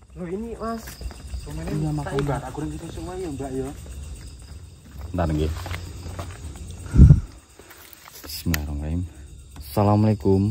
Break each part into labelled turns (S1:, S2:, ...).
S1: Loh ini Mas.
S2: Iya,
S1: Tak ibarat aku ning semua ya Mbak ya.
S2: Bentar nggih. Bismillahirrahmanirrahim. Assalamualaikum.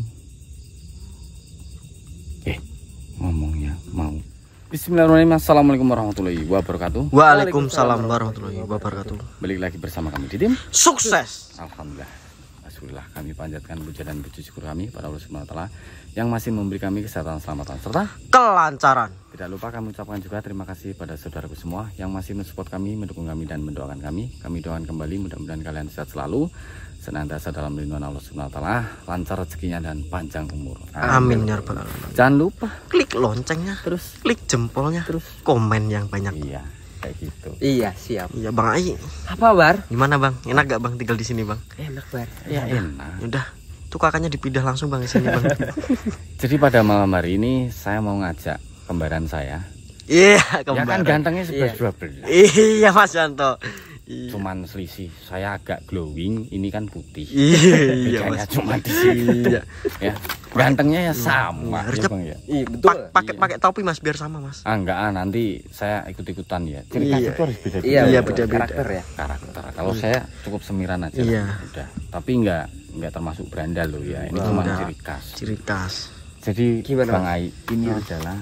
S2: Ngomongnya mau. Bismillahirrahmanirrahim. Assalamualaikum warahmatullahi wabarakatuh.
S3: Waalaikumsalam warahmatullahi wabarakatuh.
S2: Balik lagi bersama kami di tim
S3: Sukses.
S2: Alhamdulillah. Alhamdulillah kami panjatkan puja dan puji syukur kami pada Allah Subhanahu wa taala yang masih memberi kami kesehatan, keselamatan serta
S3: Kelancaran.
S2: tidak lupa kami ucapkan juga terima kasih pada saudaraku semua yang masih mensupport kami, mendukung kami dan mendoakan kami. Kami doakan kembali mudah-mudahan kalian sehat selalu, senantiasa dalam lindungan Allah Subhanahu wa taala, lancar rezekinya dan panjang umur.
S3: Amin ya rabbal alamin.
S2: Jangan lupa
S3: Klik loncengnya,
S2: terus
S3: klik jempolnya,
S2: terus
S3: komen yang banyak.
S2: iya kayak gitu.
S1: Iya, siap.
S3: Iya Bang Ai.
S1: Apa, Bar?
S3: Gimana Bang? Enak gak Bang tinggal di sini Bang?
S1: Enak, Bar.
S2: Ya enak.
S3: Udah, tuh kakaknya dipindah langsung Bang di sini Bang.
S2: Jadi pada malam hari ini saya mau ngajak kembaran saya.
S3: Iya,
S2: Ya kan
S3: kembar.
S2: gantengnya 11-12.
S3: Iya Mas Yanto. Iya.
S2: Cuman selisih saya agak glowing, ini kan putih.
S3: Iya
S2: Bedanya
S3: Mas.
S2: cuma di situ.
S3: Iya.
S2: Ya, gantengnya ya sama.
S3: Harusnya
S2: Ya, Bang, ya.
S1: Iya, betul.
S3: Pakai topi Mas biar sama Mas.
S2: Enggak, nanti saya ikut-ikutan ya. Ciri khas
S3: Iya.
S2: itu harus beda-beda.
S1: Iya,
S3: Iya,
S1: betul.
S3: beda-beda.
S1: Karakter ya.
S2: Karakter. Kalau saya cukup semiran aja.
S3: Iya.
S2: Udah. Tapi enggak termasuk berandal loh ya. Ini cuma
S3: Enggak.
S2: ciri khas.
S3: Ciri khas.
S2: Jadi
S1: Gimana,
S2: Bang Ai, ini adalah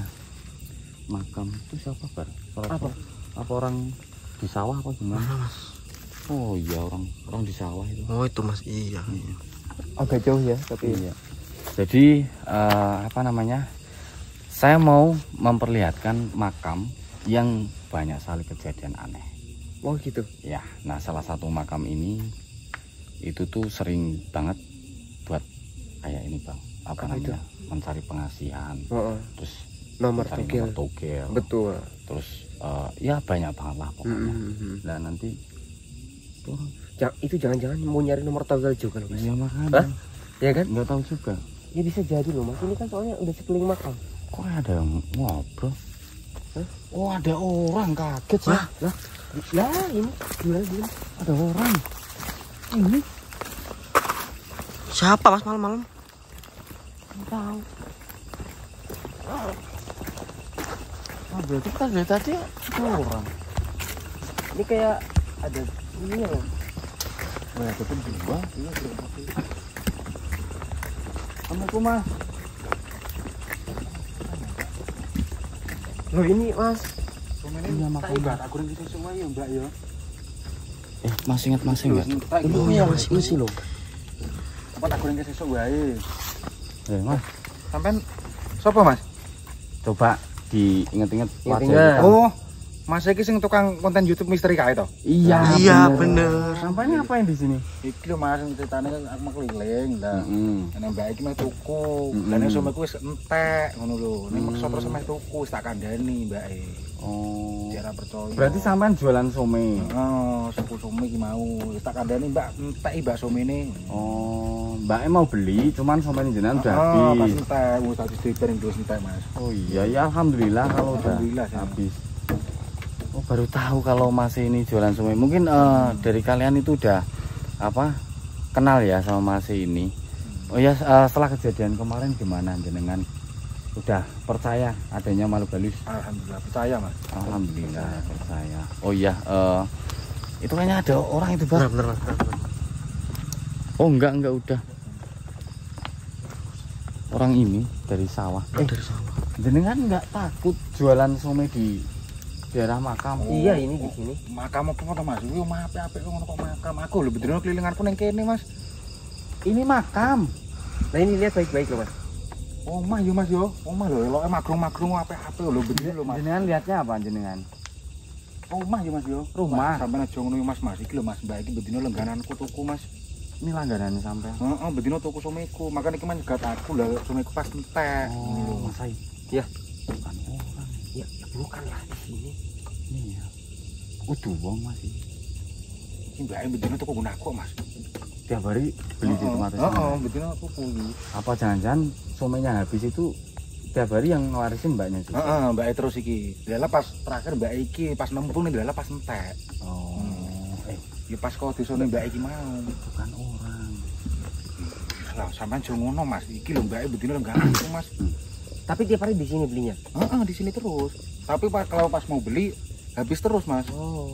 S2: makam itu siapa, Bar? Apa orang di sawah apa gimana?
S3: Mana Mas?
S2: Oh iya, orang di sawah itu.
S3: Oh itu Mas, iya.
S1: Agak jauh ya, tapi
S2: Iya. Jadi apa namanya? Saya mau memperlihatkan makam yang banyak sekali kejadian aneh.
S1: oh gitu.
S2: Ya, nah salah satu makam ini itu tuh sering banget buat kayak ini Bang. Apa
S1: Apa itu?
S2: namanya? Mencari pengasihan.
S1: Heeh.
S2: Terus
S1: Nomor
S2: mencari
S1: togel.
S2: nomor togel.
S1: Betul.
S2: Terus ya banyak banget lah pokoknya. Nah nanti tuh
S1: Itu jangan-jangan mau nyari nomor togel juga loh, Mas.
S2: iya makanya
S1: Hah? Ya kan?
S2: nggak tahu juga.
S1: Ya bisa jadi loh, Mas. Ini kan soalnya udah sekeliling makam.
S2: Kok ada yang ngobrol? Oh ada orang, kaget saya.
S1: Lah, ini gimana?
S2: Ada orang. Ini
S3: Siapa Mas malam-malam?
S2: nggak tahu. Oh, berarti kita dari tadi ada orang.
S1: Ini kayak ada ini loh.
S2: Oh, ada berdua. Iya, Assalamualaikum Mas.
S1: Loh ini, Mas.
S2: Iya,
S1: Tak ibarat aku ning semua ya, Mbak ya.
S2: Mas ingat Mas enggak?
S3: Oh iya Mas, ini sih loh.
S1: Apa aku ning sesuk wae.
S2: Mas,
S1: Sampean sapa, Mas?
S2: coba diinget-inget
S1: Inget-inget.
S2: wajah.
S4: Oh, Mas iki sing tukang konten YouTube misteri kae to?
S2: Iya,
S3: Iya bener.
S2: Sampainya ngapain di sini?
S4: Iki lho Mas, ceritane kan aku mau keliling ta.
S2: Heeh.
S4: Nek mbak iki meh tuku,
S2: Mm-mm.
S4: dan someku wis entek ngono lho. Nek maksa terus meh tuku wis tak kandhani mbake.
S2: Oh.
S4: Cara percaya.
S2: Berarti sampean jualan some.
S4: Oh, suku some iki mau wis tak kandhani mbak entek mbak somene.
S2: Oh, Mbaknya mau beli, cuman somenya jenengan udah
S4: Oh, pas
S2: habis.
S4: entek wis tak dipiring terus entek Mas.
S2: Oh iya, ya alhamdulillah kalau udah
S4: Alhamdulillah, ya.
S2: habis. Oh, baru tahu kalau Mas ini jualan some. Mungkin dari kalian itu udah apa? Kenal ya sama Mas ini. Oh ya, setelah kejadian kemarin gimana jenengan? Udah percaya adanya makhluk halus?
S4: Alhamdulillah percaya Mas.
S2: Alhamdulillah percaya. Oh iya, itu kayaknya ada orang itu Bang.
S3: Bener.
S2: Oh enggak udah. Orang ini dari sawah.
S3: Dari sawah.
S2: Jenengan enggak takut jualan some di daerah makam?
S1: Iya, ini di sini.
S4: Makam apa to Mas? Yo apik-apik ngono kok makam. Aku lho bener kelilinganku ning kene Mas.
S2: Ini makam.
S1: Nah, ini lihat baik-baik loh, Mas.
S4: Omah yo Mas yo. Omah lho eloke magrung-magrung apik-apik lho bener lho Mas.
S2: Jenengan lihatnya apa jenengan?
S4: Omah yo Mas yo.
S2: Rumah.
S4: Sampeyan aja ngono yo Mas. Iki lho Mas, mbak iki bedino lenggananku tuku Mas.
S2: Ini langganan sampai.
S4: Heeh, bedino tuku someku. Makane iki menyegat aku lah someku pas entek. Ini lho.
S2: Mas Ai.
S1: Ya.
S2: Bukan orang.
S1: Ya, bukan lah di sini.
S2: Iya. Udah wong Mas ini.
S4: Iki mbake bedino tuku gunaku Mas.
S2: Tiap hari beli di tempat itu.
S4: Heeh, bedino tuku iki.
S2: Apa jangan-jangan somenya habis itu tiap hari yang ngewarisin mbaknya juga?
S4: Heeh, mbake terus iki. Dalah pas terakhir mbak iki pas nempung nih dalah pas entek.
S2: Oh.
S4: Ya pas kok desone mbak iki mau.
S2: Bukan orang.
S4: Lah sampean jo ngono Mas. Iki lho mbake bedino lenggananku Mas.
S1: Tapi tiap hari di sini belinya.
S4: Di sini terus. Tapi kalau pas mau beli habis terus, Mas.
S1: Oh.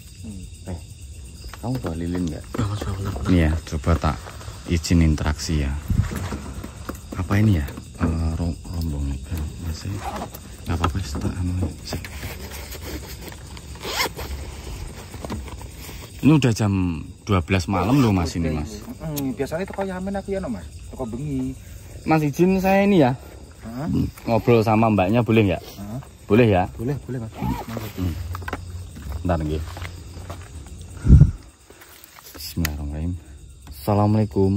S2: Kamu bawa lilin nggak?
S3: Ya mas, benar.
S2: Nih ya, coba tak izin interaksi ya. Apa ini ya? Rombong masih nggak apa-apa tak sih. Ini udah jam 12 malam loh Mas ini Mas.
S4: Biasanya toko Yamin aku ya no Mas. Toko bengi.
S2: Mas izin saya ini ya. Ngobrol sama mbaknya boleh nggak? Boleh ya?
S4: Boleh Mas.
S2: Bentar nggih. Bismillahirrahmanirrahim. Assalamualaikum.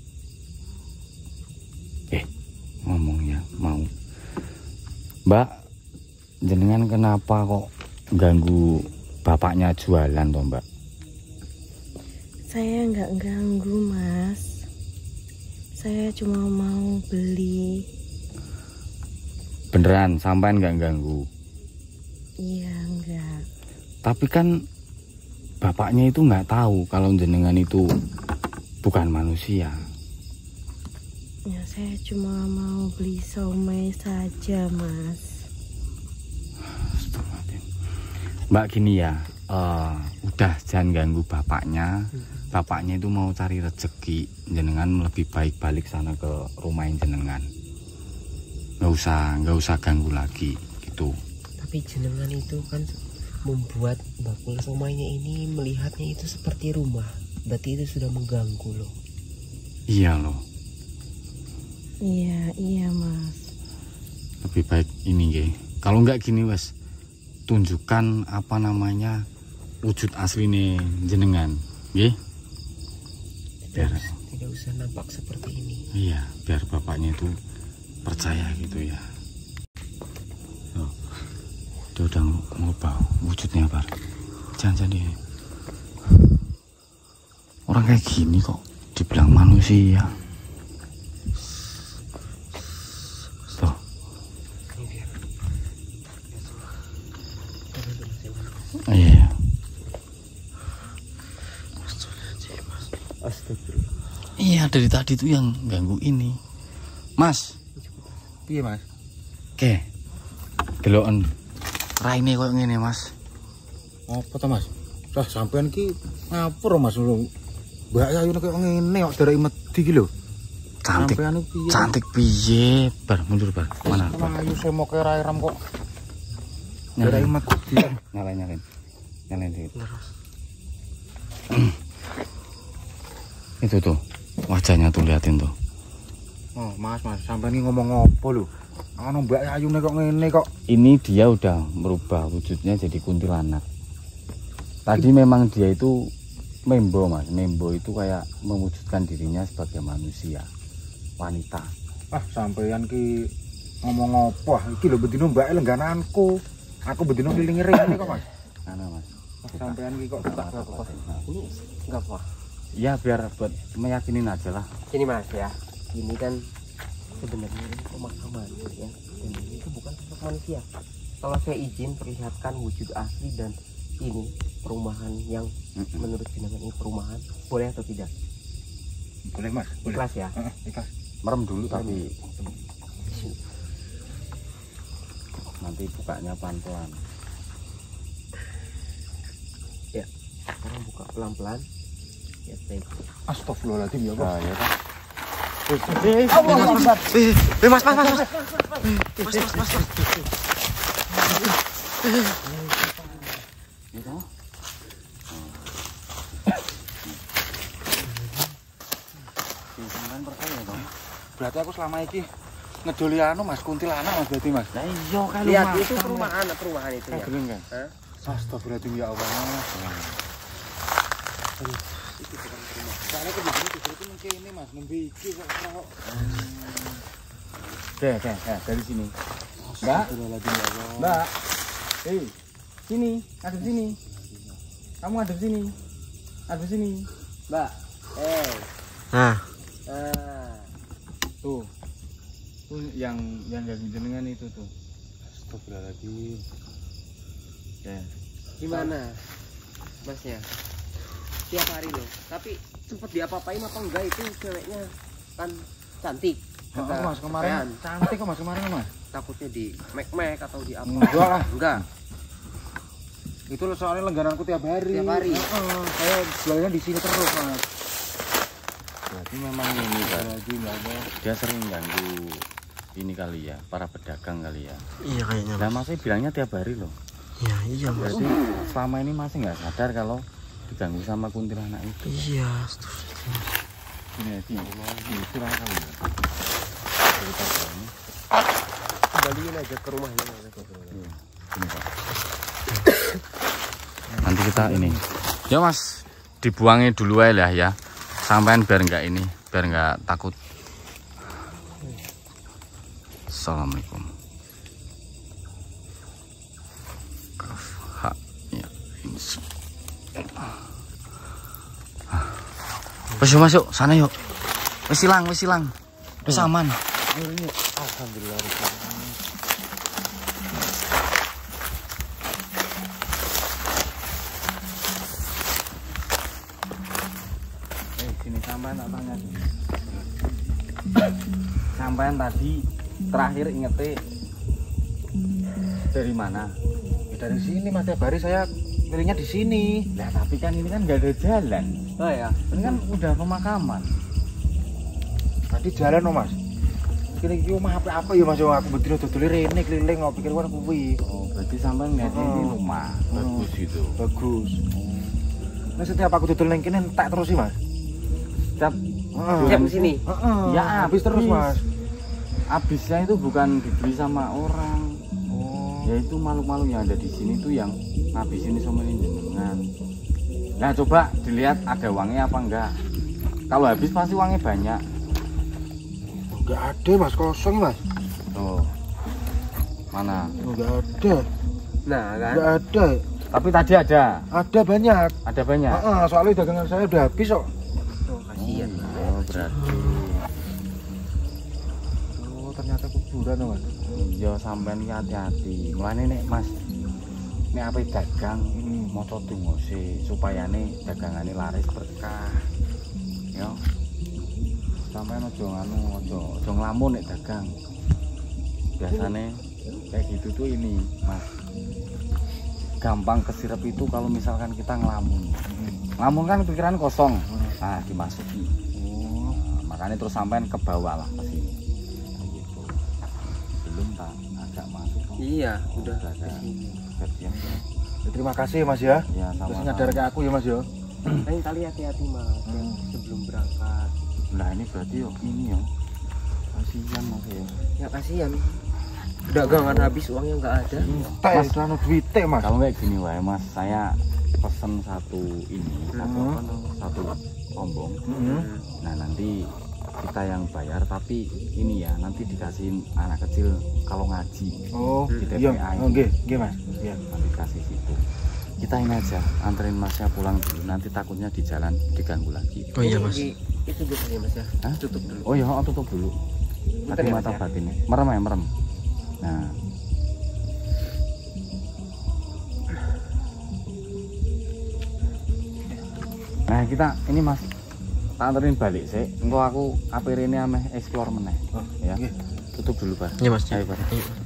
S2: Ngomongnya mau. Mbak, jenengan kenapa kok ganggu bapaknya jualan toh Mbak?
S5: Saya nggak ganggu Mas. Saya cuma mau beli.
S2: Beneran sampean nggak ganggu?
S5: Iya enggak.
S2: Tapi kan bapaknya itu nggak tahu kalau jenengan itu bukan manusia.
S5: Ya saya cuma mau beli somai saja Mas.
S2: Mbak gini ya, udah jangan ganggu bapaknya. Bapaknya itu mau cari rezeki, jenengan lebih baik balik sana ke rumah jenengan. Nggak usah ganggu lagi gitu.
S1: Tapi jenengan itu kan membuat bakul somainya ini melihatnya itu seperti rumah. Berarti itu sudah mengganggu loh.
S2: Iya loh.
S5: Iya Mas.
S2: Lebih baik ini nggih. Kalau nggak gini wes, tunjukkan apa namanya wujud asli nih jenengan, nggih.
S1: Tidak usah nampak seperti ini.
S2: Iya, biar bapaknya itu percaya gitu ya. Oh, dia udah ngubah wujudnya Bar. Jangan dia. Orang kayak gini kok dibilang manusia. Tuh. Iya.
S1: Astagfirullah.
S2: Iya, dari tadi tuh yang ganggu ini. Mas.
S4: Iya Mas.
S2: Oke. Deloken raine koyo ngene Mas.
S4: Apa to Mas? Lah sampean ki ngapur Mas lho. Mbak Ayu koyo ngene kok derek medhi ki lho.
S2: Cantik.
S4: Sampean iki piye?
S2: Cantik piye? Bar mundur bar. Mana?
S4: Ayu saya mau kira ram kok. Derek medhi.
S2: Nyalain. Nyalain dikit. Itu tuh wajahnya tuh liatin tuh.
S4: Oh Mas, sampean iki ngomong apa lho? Ana Mbak Ayu kok ngene kok.
S2: Ini dia udah merubah wujudnya jadi kuntilanak. Tadi memang dia itu Membo Mas. Membo itu kayak mewujudkan dirinya sebagai manusia, wanita.
S4: Sampean ki ngomong apa? Iki lho bedino Mbak lenggananku. Aku bedino ngiling rene kok Mas.
S2: Ana Mas.
S4: Sampean ki kok
S1: Ini enggak apa.
S2: Ya biar buat meyakinin aja lah.
S1: Ini Mas ya. Ini kan sebenarnya ini pemakaman ya. Dan ini itu bukan sosok manusia. Kalau saya izin perlihatkan wujud asli dan ini perumahan yang menurut jenengan ini perumahan, boleh atau tidak?
S4: Boleh Mas, boleh.
S1: Ikhlas ya.
S4: Ikhlas.
S2: Merem dulu tapi nanti bukanya pelan-pelan.
S1: Ya, sekarang buka pelan-pelan. Ya, baik.
S4: Astagfirullahaladzim ya Pak.
S2: Ya kan?
S3: Mas.
S4: Berarti aku selama ini ngedoli anu Mas, kuntilanak Mas berarti Mas.
S2: Nah iya kan
S1: Lihat itu perumahan itu ya.
S4: Geleng kan? Astagfirullahaladzim ya Allah. Itu bukan rumah. Soalnya ke begini itu mungkin ini Mas, nembe iki kok.
S2: Oke, dari sini. Mbak, Mbak. Sini, ada sini. Kamu ada sini. Ada sini. Mbak.
S3: Nah,
S2: Tuh. Tuh yang ganggu jenengan itu tuh.
S4: Astagfirullahaladzim.
S2: Ya.
S1: Gimana Masnya? Tiap hari loh. Tapi sempet diapa-apain apa enggak itu ceweknya kan cantik.
S4: Mas kemarin cantik kok Mas kemarin Mas.
S1: takutnya di mek atau di apa?
S4: Enggak lah.
S1: Enggak.
S4: Itu soalnya langgananku tiap hari.
S1: Tiap hari?
S4: Saya jualannya di sini terus, Mas.
S2: Berarti memang ini Pak, dia sering ganggu ini kali ya, para pedagang kali ya.
S3: Iya kayaknya.
S2: Nah masih bilangnya tiap hari loh.
S3: Iya, iya Mas.
S2: Berarti selama ini masih nggak sadar kalau diganggu sama kuntilanak itu.
S3: Iya.
S2: Ini istirahat kali ya.
S1: Kembaliin aja ke rumahnya.
S2: Iya, ini Pak. Nanti kita ini. Ya Mas, dibuangin dulu aja lah ya. Sampean biar nggak ini, biar nggak takut. Assalamualaikum. Ya, wes masuk sana yuk. Wes silang. Wes aman.
S4: Alhamdulillah.
S2: Sini sampean tak tanya. Sampean tadi terakhir ingete dari mana?
S4: Dari sini Mas, tiap hari saya milihnya di sini.
S2: Nah, tapi kan ini kan nggak ada jalan.
S1: Oh ya.
S2: Ini kan udah pemakaman.
S4: Tadi jalan Mas. Kini omah apa ya Mas, aku betul dodol rene keliling kok pikir kan kuwi.
S2: Oh, berarti sampean ngeliat ini rumah bagus gitu.
S4: Bagus. Nah, setiap aku dodol ning kene entek terus sih Mas.
S2: Setiap
S1: Siap di sini.
S2: ya
S4: habis terus Mas.
S2: Habisnya itu bukan dibeli sama orang. Ya itu makhluk-makhluk yang ada di sini tuh yang ngabisin sama ini jenengan. Nah coba dilihat ada uangnya apa enggak. Kalau habis pasti uangnya banyak.
S4: Enggak ada Mas, kosong Mas.
S2: Tuh. Mana?
S4: Enggak ada.
S1: Nah kan.
S4: Enggak ada.
S2: Tapi tadi ada.
S4: Ada banyak.
S2: Ada banyak.
S4: Soalnya dagangan saya udah habis kok.
S1: Oh, kasihan.
S2: Oh berarti.
S4: Oh, ternyata kuburan Mas.
S2: Ya sampean iki hati-hati. Mulane nek Mas nek ape dagang maca donga sih supayane dagangane laris berkah. Ya. Sampean aja nglamun nek dagang. Biasane kayak gitu tuh ini, Mas. Gampang kesirep itu kalau misalkan kita ngelamun. Ngelamun kan pikiran kosong. Nah, dimasuki. Makanya terus sampean ke bawah lah ke sini. Gitu. Belum tak agak masuk.
S1: Iya, udah
S2: ada.
S1: kesini.
S4: Ya, terima kasih Mas ya.
S2: Ya,
S4: Terus
S2: sama.
S4: nyadar ke aku ya Mas ya.
S1: Lain kali hati-hati Mas, sebelum berangkat.
S2: Nah, ini berarti yo ini yo. Kasihan Mas ya.
S1: Ya kasihan. Dagangan habis uangnya nggak ada.
S4: Mas lano duite Mas.
S2: Kalau kayak gini wae Mas, saya pesen satu ini, satu rombong. Nah, nanti kita yang bayar tapi ini ya nanti dikasihin anak kecil kalau ngaji.
S4: Oh,
S2: di
S4: iya.
S2: TPA
S4: Oh, nggih Mas. Iya.
S2: Nanti kasih situ. Kita ini aja anterin Masnya pulang dulu. Nanti takutnya di jalan diganggu lagi.
S3: Oh iya Mas.
S1: Itu gitu ya Mas ya.
S2: Hah?
S1: Tutup dulu.
S2: Oh iya, tutup dulu.
S1: Bentar
S2: Tadi
S1: ya,
S2: mata
S1: Mas, ya?
S2: batinnya. Merem ya, merem. Nah. Nah, kita ini Mas tak anterin balik sih. Engko aku apirine ameh explore meneh.
S4: Oh,
S2: Ya.
S4: nggih.
S2: Tutup dulu, Pak.
S3: Iya Mas.
S2: Ayo, Pak.
S3: Iya.